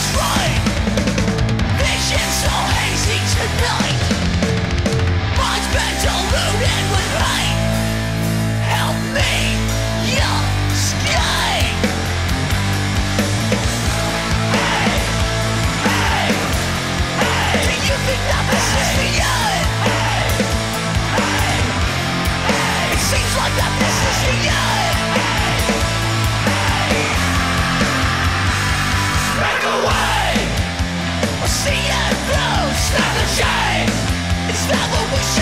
was right. Vision so hazy tonight. Mind's been diluted with hate. Help me, young sky. Hey, hey, hey. Do you think that this is the end? Hey, hey, hey. It seems like that this is the end. Break away. We'll see it through. Snap the chain. Is that what we should?